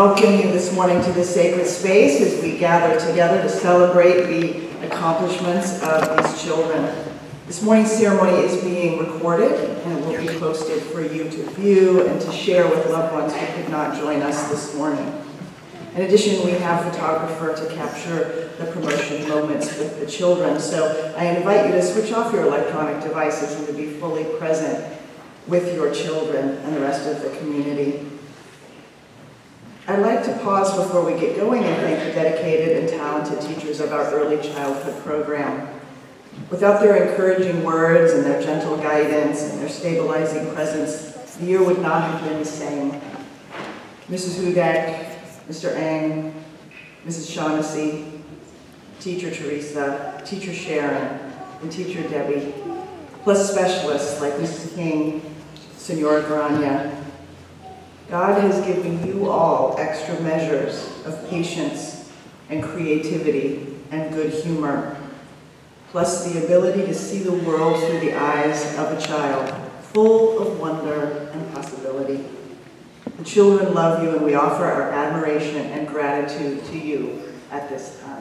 welcome you this morning to this sacred space as we gather together to celebrate the accomplishments of these children. This morning's ceremony is being recorded and it will be posted for you to view and to share with loved ones who could not join us this morning. In addition, we have a photographer to capture the promotion moments with the children. So I invite you to switch off your electronic devices and to be fully present with your children and the rest of the community. I'd like to pause before we get going and thank the dedicated and talented teachers of our early childhood program. Without their encouraging words and their gentle guidance and their stabilizing presence, the year would not have been the same. Mrs. Hudak, Mr. Eng, Mrs. Shaughnessy, Teacher Teresa, Teacher Sharon, and Teacher Debbie, plus specialists like Mrs. King, Senora Grania. God has given you all extra measures of patience and creativity and good humor, plus the ability to see the world through the eyes of a child, full of wonder and possibility. The children love you, and we offer our admiration and gratitude to you at this time.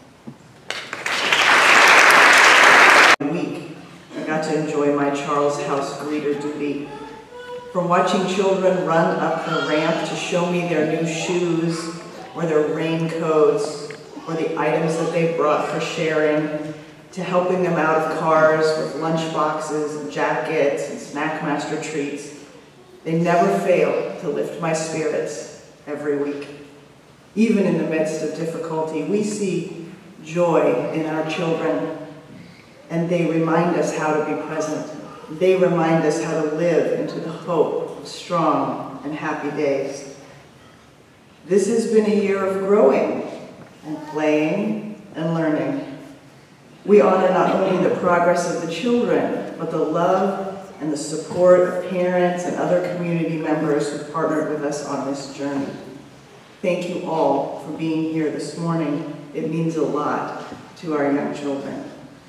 Week, I got to enjoy my Charles House greeter duty. From watching children run up the ramp to show me their new shoes, or their raincoats, or the items that they brought for sharing, to helping them out of cars with lunch boxes and jackets and Snackmaster treats. They never fail to lift my spirits every week. Even in the midst of difficulty, we see joy in our children, and they remind us how to be present. They remind us how to live into the hope of strong and happy days. This has been a year of growing and playing and learning. We honor not only the progress of the children, but the love and the support of parents and other community members who partnered with us on this journey. Thank you all for being here this morning. It means a lot to our young children.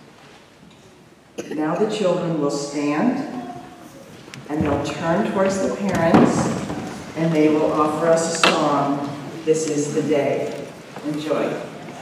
Now the children will stand and they'll turn towards the parents and they will offer us a song, This Is the Day. Enjoy.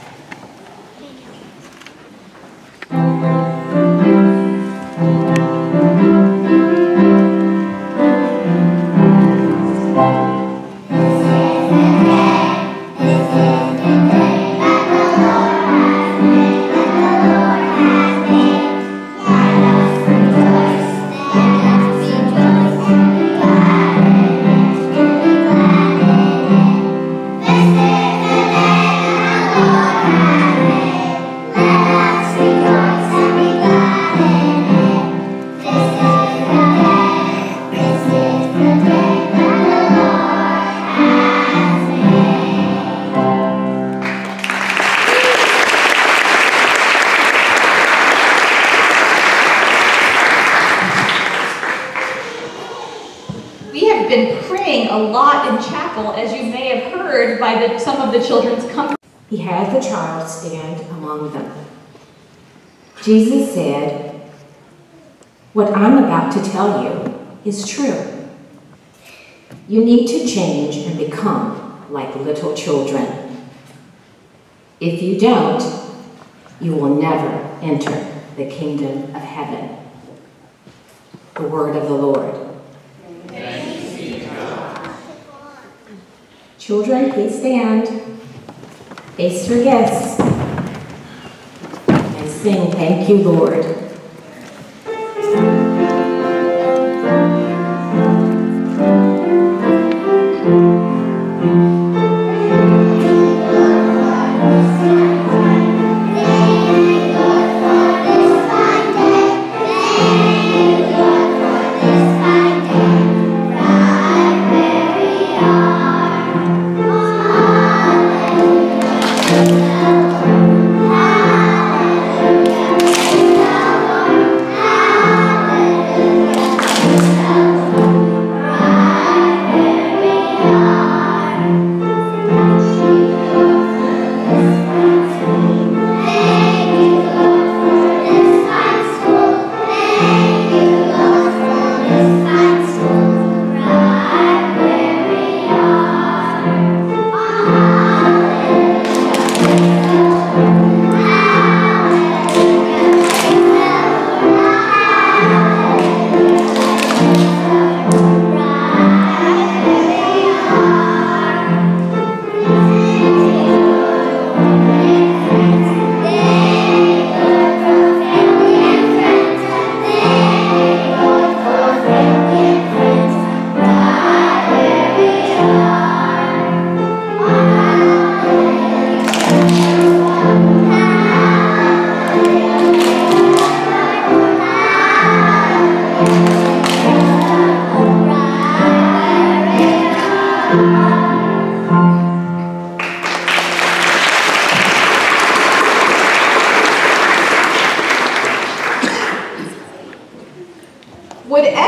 Some of the children's comfort. He had the child stand among them. Jesus said, "What I'm about to tell you is true. You need to change and become like little children. If you don't, you will never enter the kingdom of heaven." The word of the Lord. Children, please stand, face your guests, and sing, "Thank You, Lord."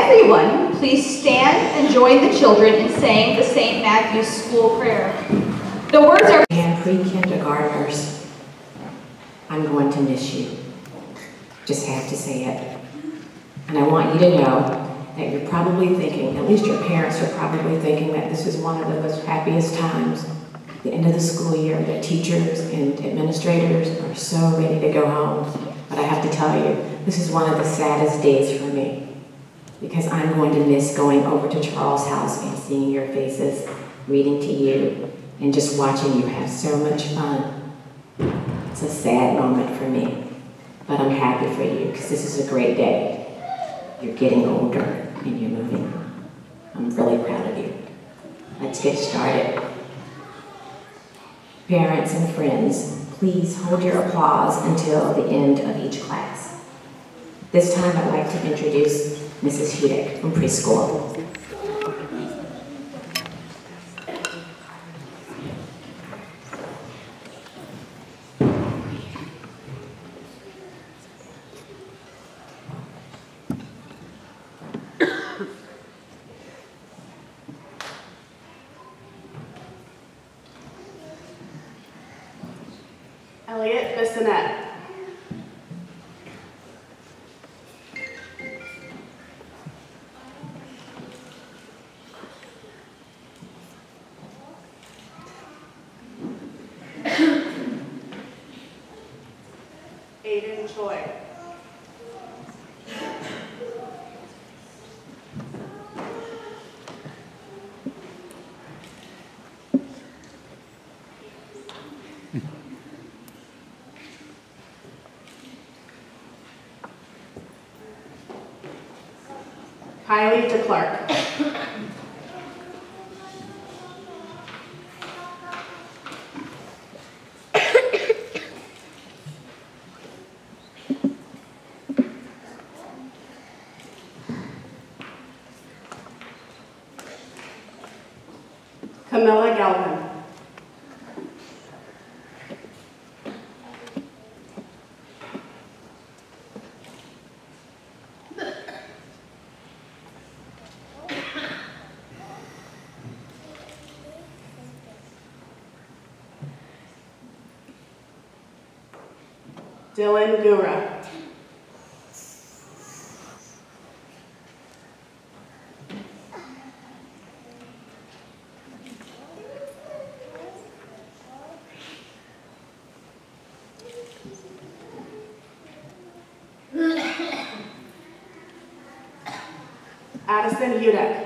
everyone please stand and join the children in saying the St. Matthew's School Prayer? The words are... And pre-kindergartners, I'm going to miss you. Just have to say it. And I want you to know that you're probably thinking, at least your parents are probably thinking, that this is one of the most happiest times, the end of the school year, that teachers and administrators are so ready to go home. But I have to tell you, this is one of the saddest days for me, because I'm going to miss going over to Charles' house and seeing your faces, reading to you, and just watching you have so much fun. It's a sad moment for me, but I'm happy for you, because this is a great day. You're getting older and you're moving on. I'm really proud of you. Let's get started. Parents and friends, please hold your applause until the end of each class. This time I'd like to introduce Mrs. Hudick from preschool. Elliot Bissonette. Aiden Choi. Kylie DeClark. Camilla Galvin. Dylan Gura. Addison Hudick.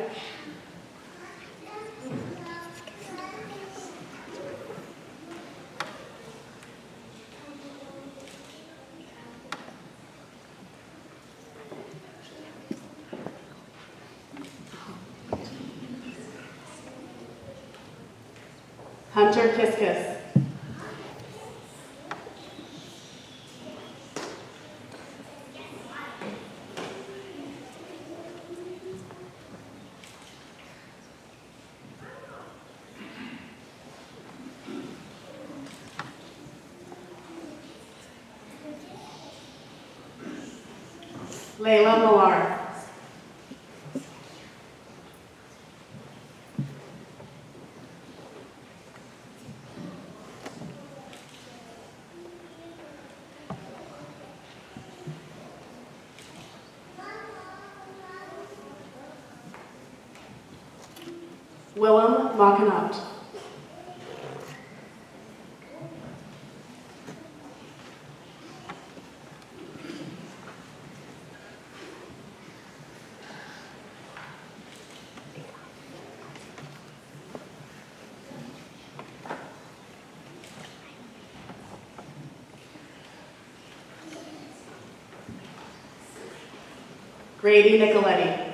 Hunter Kiskis. Layla Millar. Willem Mackinaut. Grady Nicoletti.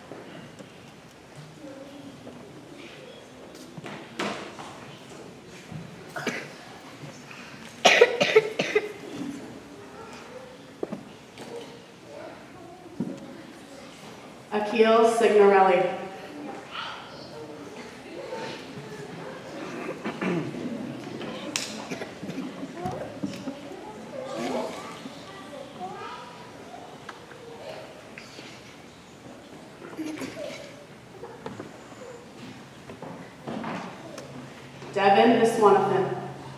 Akil Signorelli. Devin Viswanathan.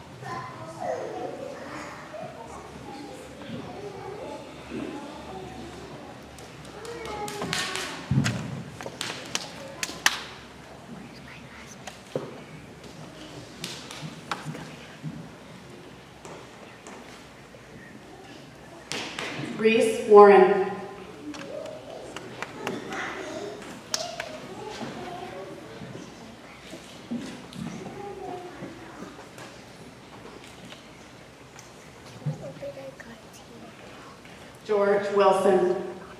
Reese Warren. George Wilson.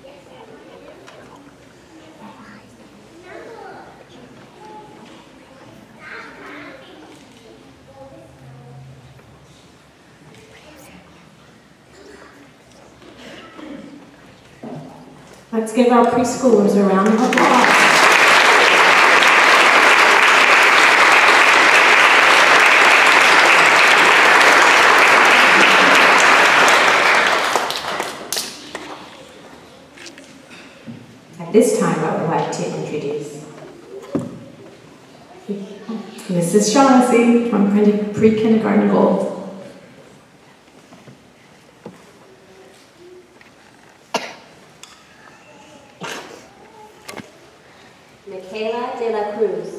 Let's give our preschoolers a round of applause. At this time, I would like to introduce Mrs. Shaughnessy from Pre-Kindergarten Gold. Michaela de la Cruz.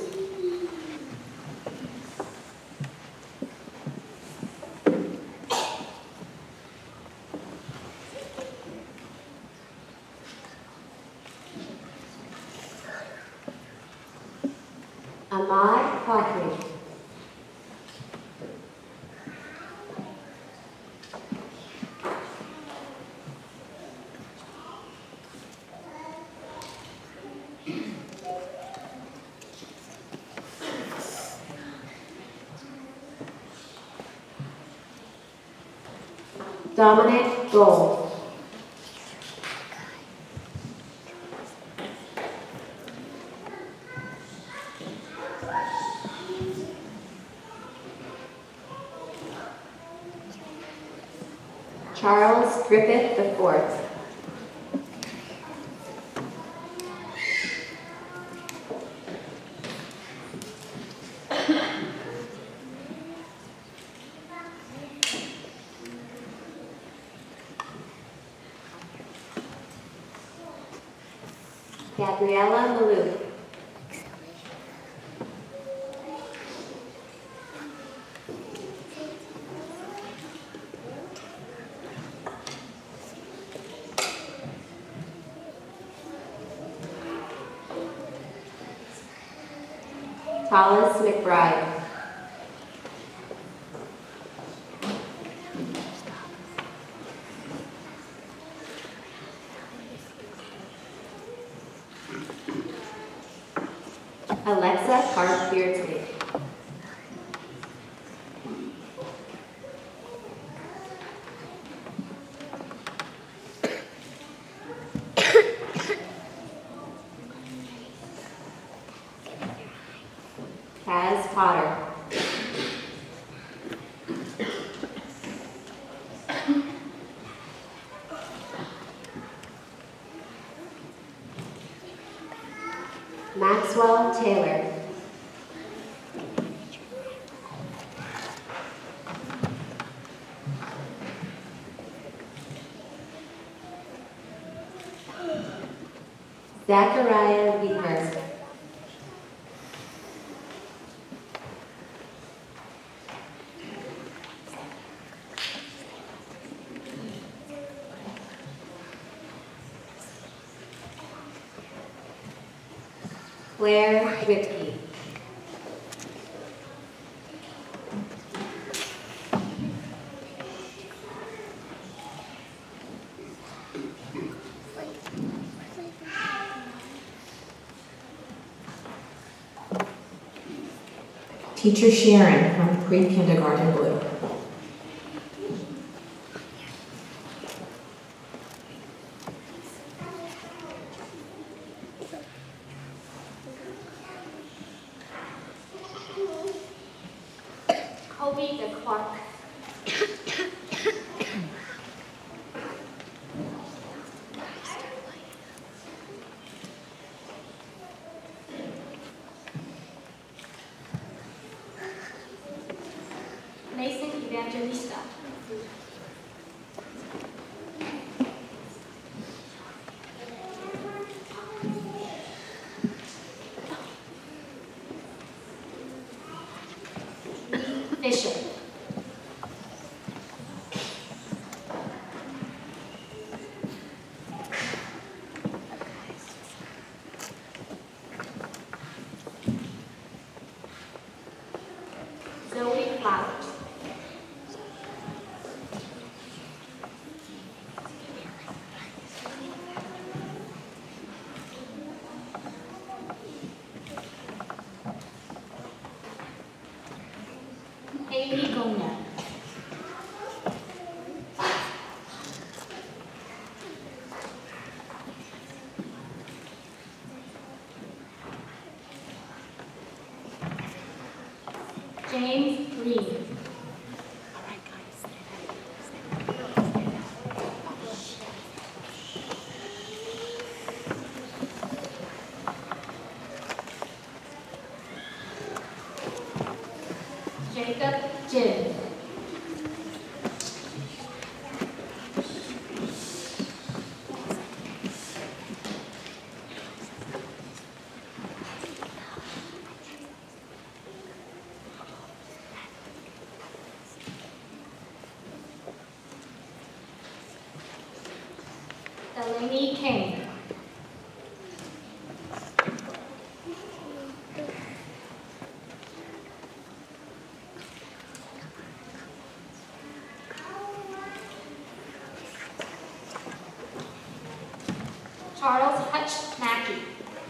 Ahmad Fakri. Dominic Gold. Charles Griffith IV. Gabriella Malou. Hollis McBride. Alexa Carpentier. Kaz Potter. Maxwell Taylor. Zachariah Weaver. Claire Whitby. Teacher Sharon from Pre-Kindergarten Blue. Kobe the Clark. Evangelista. Fisher. Zoe Flowers. Amy Gomez. James Green. Jacob Jin. Delaney King. Charles Hutch Mackey.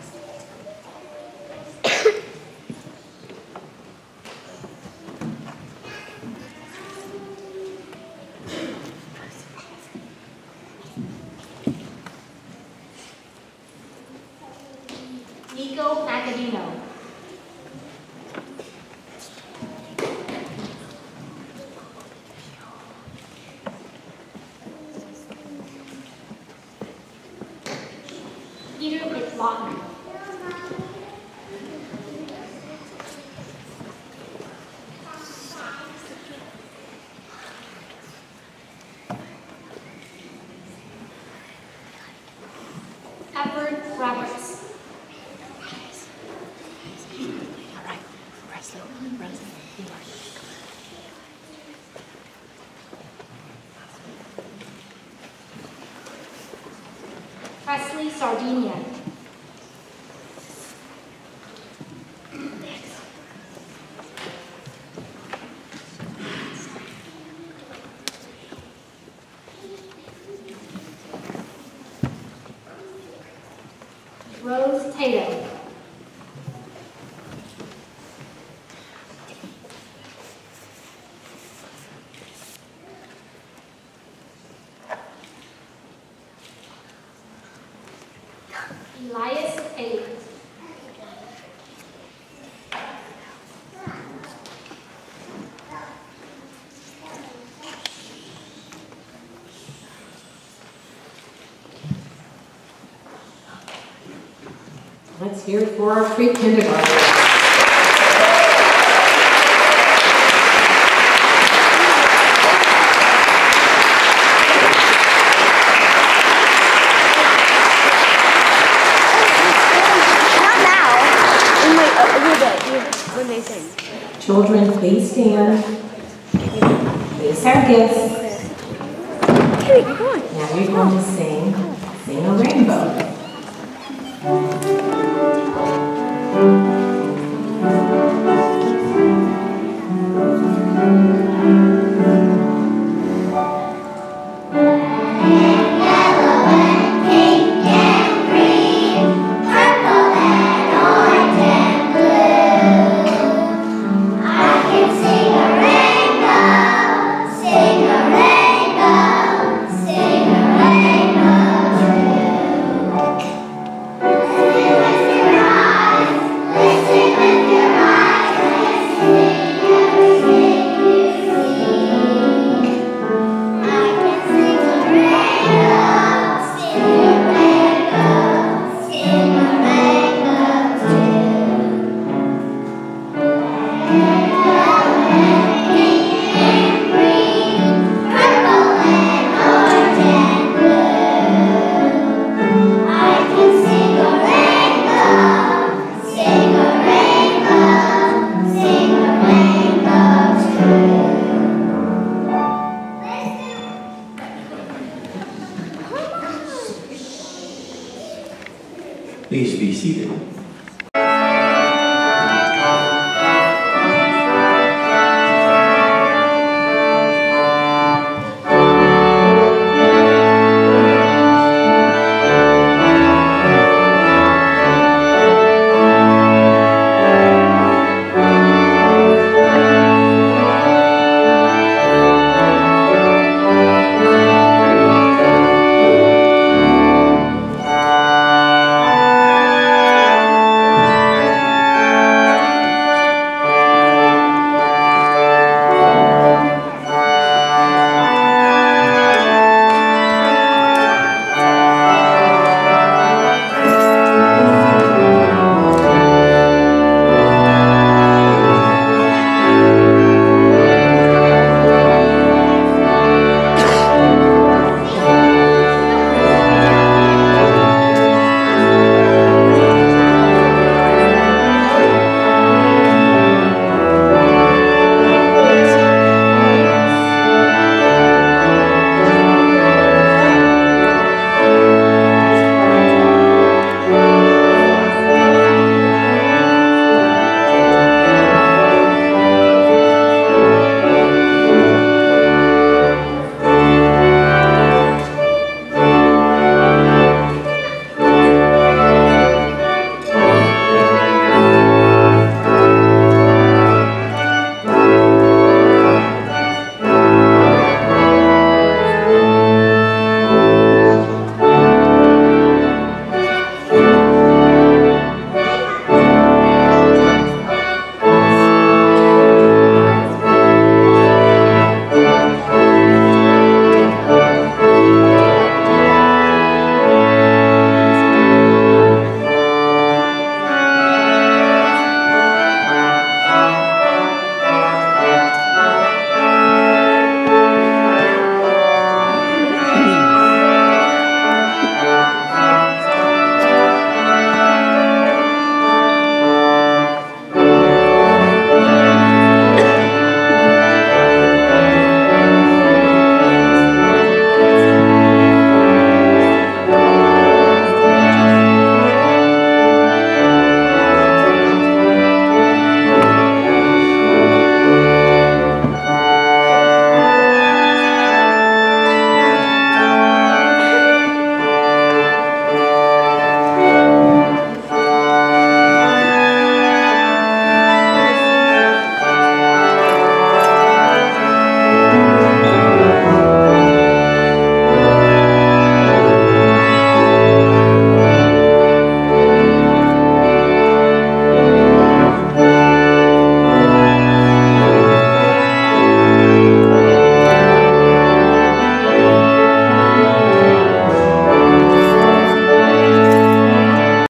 Nico Macadino. Peter McLaughlin. Edward Roberts. Presley Sardinia. Rose Tatum. Elias Hayes. Let's hear it for our pre-kindergarten. When they sing. Children, please stand. Face our gifts. Hey, you're going. Now you're going to sing a rainbow. Sing a rainbow, Please be seated.